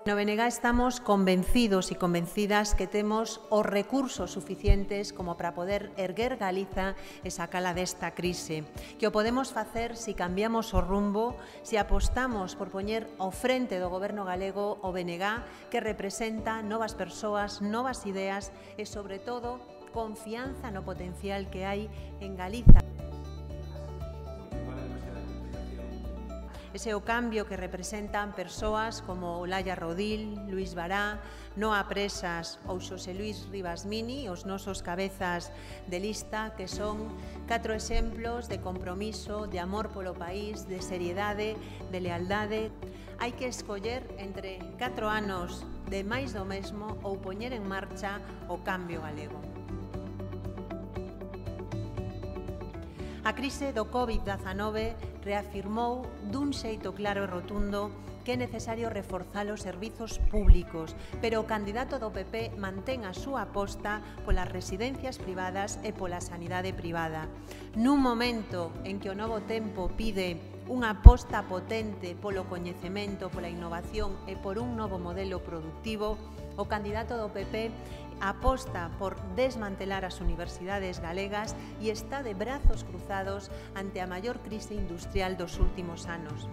No BNG estamos convencidos e convencidas que temos os recursos suficientes como para poder erguer Galiza e sacala desta crise, que o podemos facer se cambiamos o rumbo, se apostamos por poñer ao frente do Goberno galego o BNG, que representa novas persoas, novas ideas e, sobre todo, confianza no potencial que hai en Galiza. Ese é o cambio que representan persoas como Olaya Rodil, Luís Bará, Noa Presas ou Xosé Luís Rivas Mini, os nosos cabezas de lista, que son 4 exemplos de compromiso, de amor polo país, de seriedade, de lealdade. Hai que escoller entre 4 anos de máis do mesmo ou poñer en marcha o cambio galego. A crise do COVID-19 reafirmou dun xeito claro e rotundo que é necesario reforzar os servizos públicos, pero o candidato do PP mantén a súa aposta polas residencias privadas e pola sanidade privada. Nun momento en que o Novo Tempo pide unha aposta potente polo coñecemento, pola innovación e por un novo modelo productivo, o candidato do PP aposta por desmantelar as universidades galegas e está de brazos cruzados ante a maior crise industrial dos últimos anos.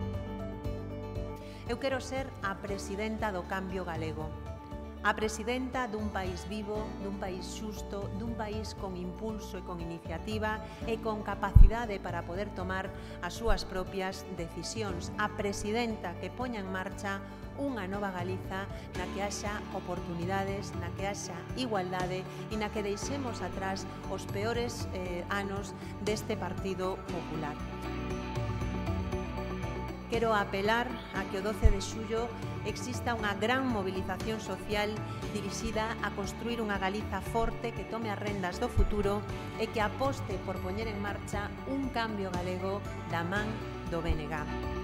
Eu quero ser a presidenta do cambio galego, a presidenta dun país vivo, dun país xusto, dun país con impulso e con iniciativa e con capacidade para poder tomar as súas propias decisións, a presidenta que poña en marcha unha nova Galiza na que haxa oportunidades, na que haxa igualdade e na que deixemos atrás os peores anos deste Partido Popular. Quero apelar a que o 12 de xullo exista unha gran mobilización social dirixida a construir unha Galiza forte que tome as rendas do futuro e que aposte por poñer en marcha un cambio galego da man do BNG.